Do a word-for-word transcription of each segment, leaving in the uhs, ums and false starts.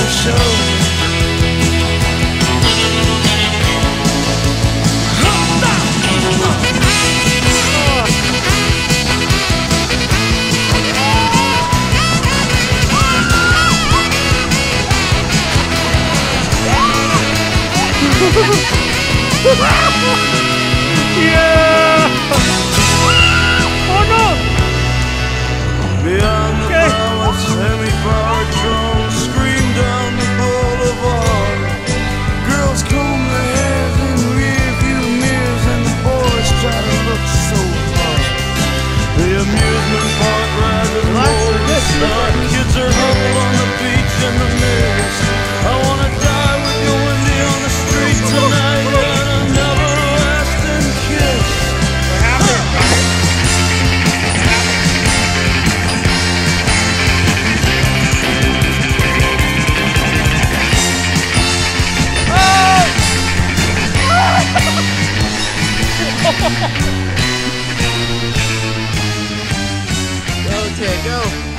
show. Yeah! Oh no! Beyond the Okay. flowers, semi-powered drones scream down the boulevard. Girls comb their hairs in rearview mirrors, and the boys try to look so hard. The amusement park ride is rolling stock. Kids are huddled on the beach in the mist. I wanna die with you, Wendy, on the street tonight. And another lasting kiss. What happened? Okay, go.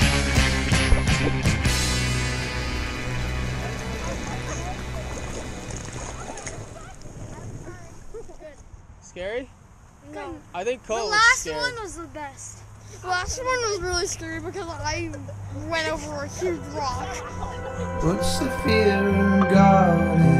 Scary? No. I think Cole The was last scary. one was the best. The last one was really scary because I went over a huge rock. What's the fear in God?